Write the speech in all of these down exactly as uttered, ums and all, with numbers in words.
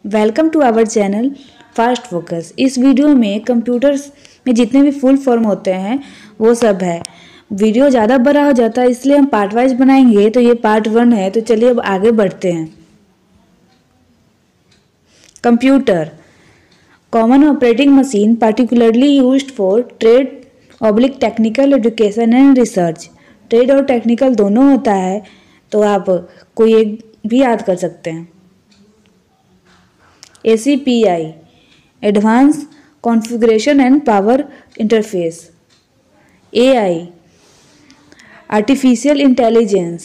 Welcome to our channel fast focus. इस video में computers में जितने भी फुल फॉर्म होते हैं वो सब है। वीडियो ज़्यादा बड़ा हो जाता है इसलिए हम पार्ट वाइज बनाएंगे, तो ये पार्ट वन है। तो चलिए अब आगे बढ़ते हैं। Computer, common operating machine particularly used for trade oblique technical education and research. Trade और टेक्निकल दोनों होता है, तो आप कोई एक भी याद कर सकते हैं। A C P I, Advanced Configuration and Power Interface. A I, Artificial Intelligence.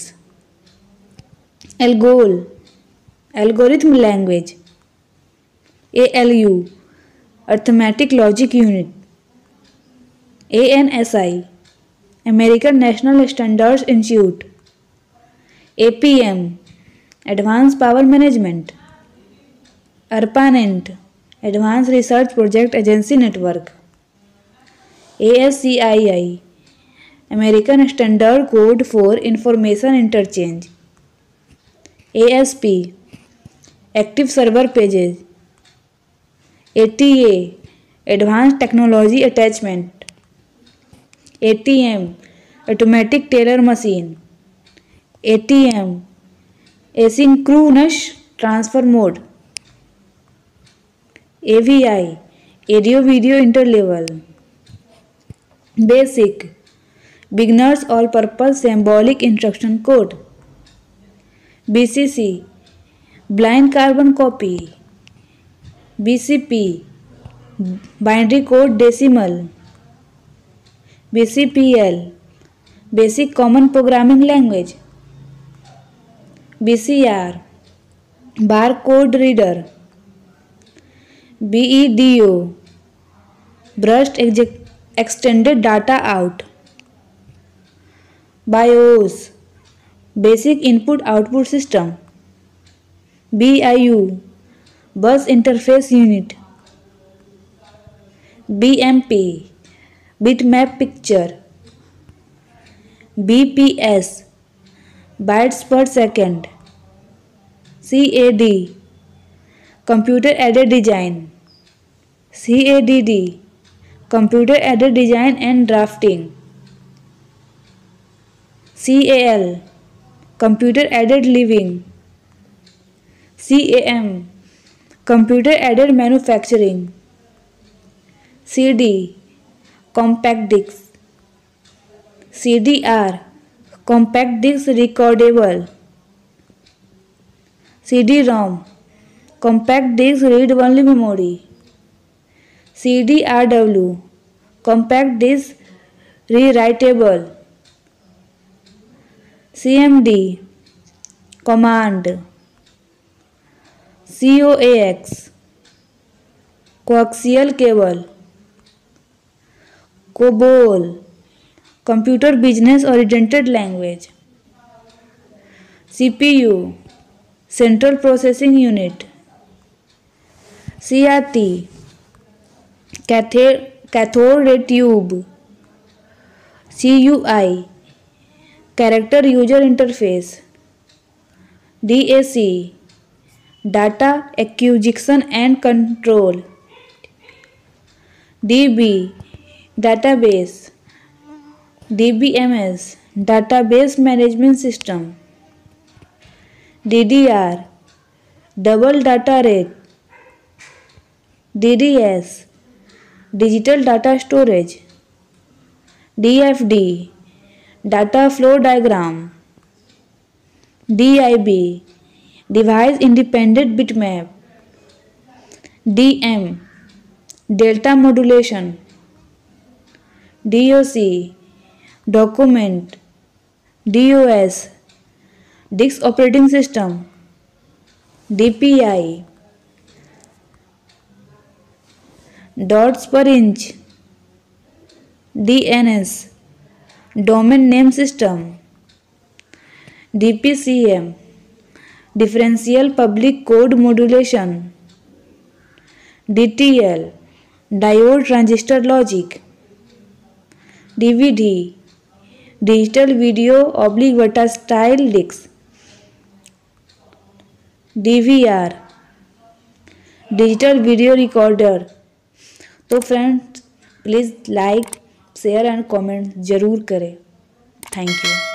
Algol, Algorithm Language. A L U, Arithmetic Logic Unit. A N S I, American National Standards Institute. A P M, Advanced Power Management. ARPANET, Advanced Research Project Agency Network. A S C I I, American Standard Code for Information Interchange. A S P, Active Server Pages. A T A, Advanced Technology Attachment. A T M, Automatic Teller Machine. A T M, Asynchronous Transfer Mode. A V I, Audio Video Interlevel. Basic, Beginners All Purpose Symbolic Instruction Code. B C C, Blind Carbon Copy. B C P, Binary Code Decimal. B C P L, Basic Common Programming Language. B C R, Barcode Reader. B E D O, Burst Extended Data Out. BIOS, Basic Input Output System. B I U, Bus Interface Unit. B M P, Bitmap Picture. B P S, Bytes per Second. C A D, Computer Aided Design. C A D D, Computer Aided Design and Drafting. C A L, Computer Aided Living. C A M, Computer Aided Manufacturing. C D, Compact Disc. C D R, Compact Disc Recordable. C D ROM, Compact Disc Read Only Memory. C D R W, Compact Disc Rewritable. C M D, Command. C O A X, Coaxial Cable. COBOL, Computer Business Oriented Language. C P U, Central Processing Unit. C R T, Cathode Ray Tube. C U I, Character User Interface. D A C, Data Acquisition and Control. D B, Database. D B M S, Database Management System. D D R, Double Data Rate. D D S, Digital Data Storage. D F D, Data Flow Diagram. D I B, Device Independent Bitmap. D M, Delta Modulation. D O C, Document. D O S, Disk Operating System. D P I, Dots per Inch. D N S, Domain Name System. D P C M, Differential Public Code Modulation. D T L, Diode Transistor Logic. D V D, Digital Video Oblique Versatile Disc. D V R, digital video recorder. तो friends please like share and comment ज़रूर करें। Thank you.